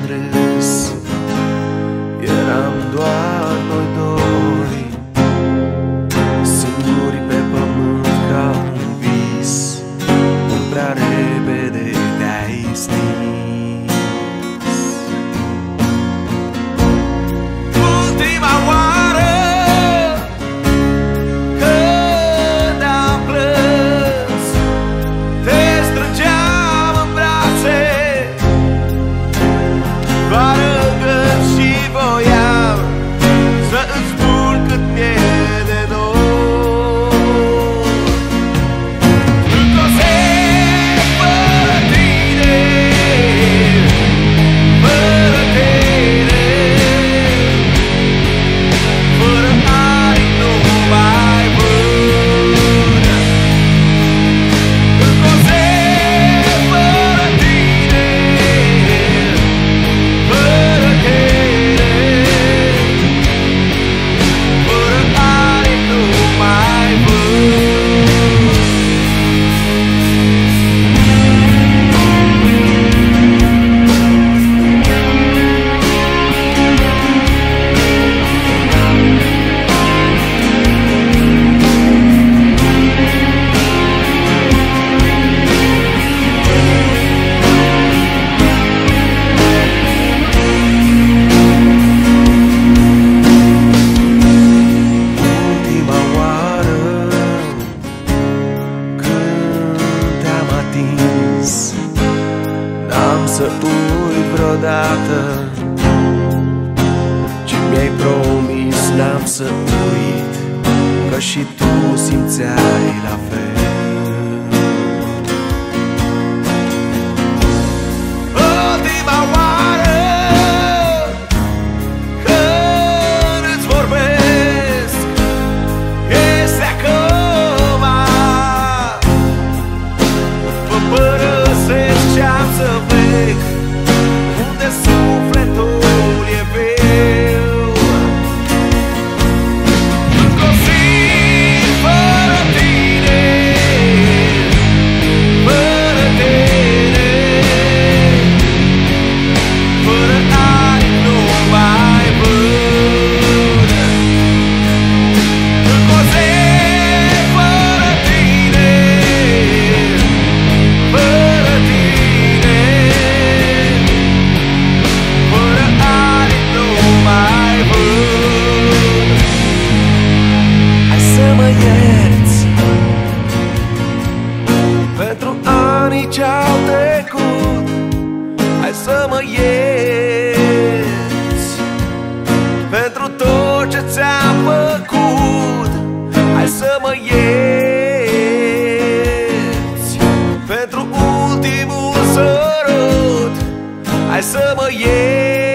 râs. Eram doar noi doi, singuri pe pământ ca un vis. Mult prea repede te-ai stins. Ultima oară când am plâns, te strângeam în brațe vară gând și voiam să îți spun cât mi-e de dor. Încă o zi fără tine, fără tine, fără aripi nu mai văd. Încă o zi fără tine, fără tine, fără aripi nu mai văd. Ultima oară când te-am atins, n-am să uit vreodată ce mi-ai promis. N-am să uit că și tu simțeai la fel. Ultima oară când îți vorbesc este acum. Mă părăsesc și am să plec unde sufletul e viu. Încă o zi fără tine, fără tine, fără aripi nu mai văd. Încă o zi fără tine, fără tine, fără aripi nu mai văd. Hai să mă ierți pentru anii ce-au trecut. Hai să mă ierți pentru tot ce ți-am făcut. Hai să mă ierți pentru ultimul sărut. Hai să mă ierți